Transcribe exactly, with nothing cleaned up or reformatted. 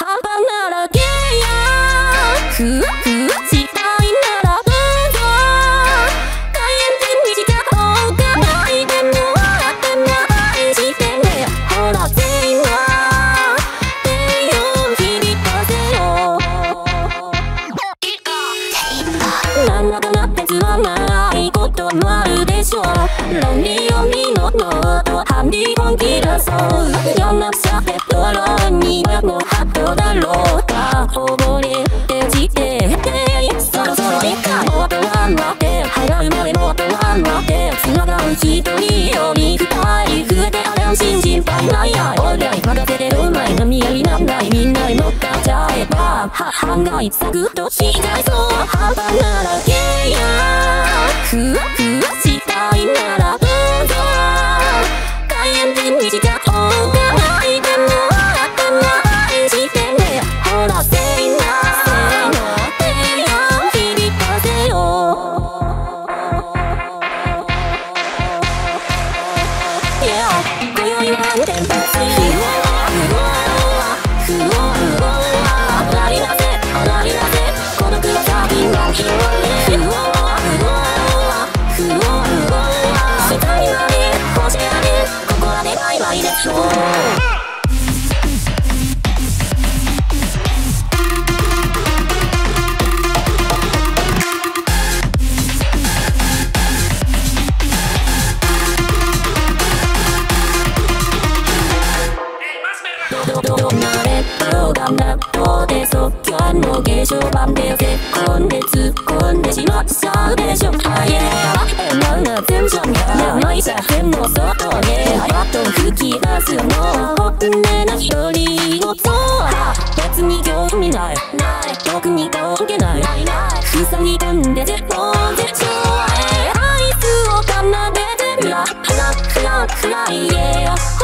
幅ならけやふわふわしたいならどうぞ開演にした方がないでも頭愛してねほらせいな手を響かせよなんだかなってつまんないこともあるでしょ論理読みのノートハンディ本気だそう世の中でドローにはもうハットだろうか溺れてきてそろそろいいかもっとは待って払うまでもっとは待って繋がる一人より二人増えて安心心配ないやおりゃい任せてる前の見合いなんないみんなに乗っかっちゃえば半がサクッとしちゃいそう幅ならけやふわふわしたいならどうぞ開演にした方がないでも頭愛してねほらせいな手を響かせよ今宵は天罰ふわふわふわふわ離れなせ離れなせ孤独の先が広がるふわふわふわふわ下にまでこしられここらでバイバイでしょうどんなレッドが納豆で即興の化粧版で突っ込んで突っ込んでしまっちゃうでしょあいや変なテンションがないさ線の外でやっと吹き出すの本音な一人ごと別に興味ない特に関係ない塞ぎ込んで絶望絶頂へアイスを奏でてフラフラフラフライエー